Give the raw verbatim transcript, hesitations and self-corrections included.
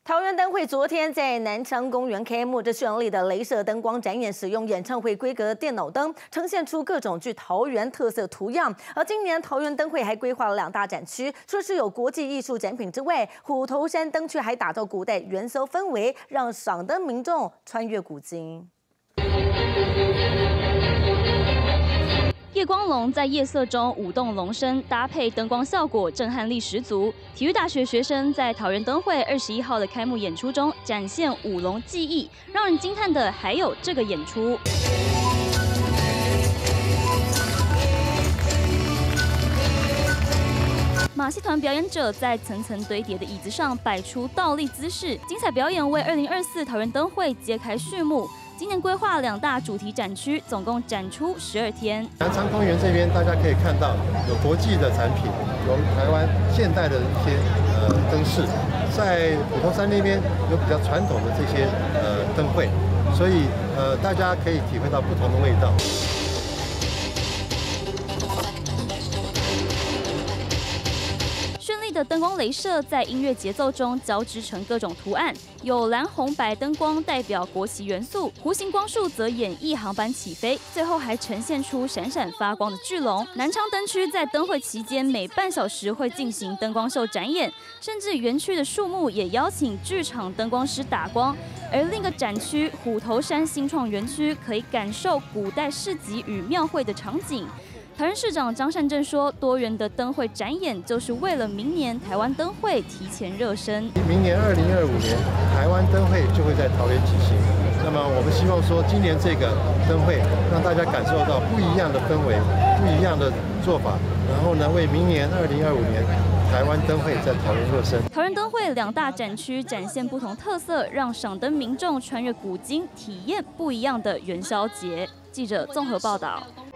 桃园灯会昨天在南昌公园开幕，这绚丽的雷射灯光展演使用演唱会规格的电脑灯，呈现出各种具桃园特色图样。而今年桃园灯会还规划了两大展区，除了是有国际艺术展品之外，虎头山灯区还打造古代元宵氛围，让赏灯民众穿越古今。 夜光龙在夜色中舞动龙身，搭配灯光效果，震撼力十足。体育大学学生在桃园灯会二十一号的开幕演出中展现舞龙技艺，让人惊叹的还有这个演出。 马戏团表演者在层层堆叠的椅子上摆出倒立姿势，精彩表演为二零二四桃园灯会揭开序幕。今年规划两大主题展区，总共展出十二天。 南昌公园这边大家可以看到有国际的产品，有台湾现代的一些呃灯饰，在虎头山那边有比较传统的这些呃灯会，所以呃大家可以体会到不同的味道。 绚丽的灯光雷射在音乐节奏中交织成各种图案，有蓝红白灯光代表国旗元素，弧形光束则演绎航班起飞，最后还呈现出闪闪发光的巨龙。南昌灯区在灯会期间每半小时会进行灯光秀展演，甚至园区的树木也邀请剧场灯光师打光。而另一个展区虎头山新创园区可以感受古代市集与庙会的场景。 桃园市长张善政说，多元的灯会展演就是为了明年台湾灯会提前热身。 明年二零二五年台湾灯会就会在桃园举行。那么我们希望说，今年这个灯会让大家感受到不一样的氛围、不一样的做法，然后呢，为明年二零二五年台湾灯会在桃园热身。 桃园灯会两大展区展现不同特色，让赏灯民众穿越古今，体验不一样的元宵节。记者综合报道。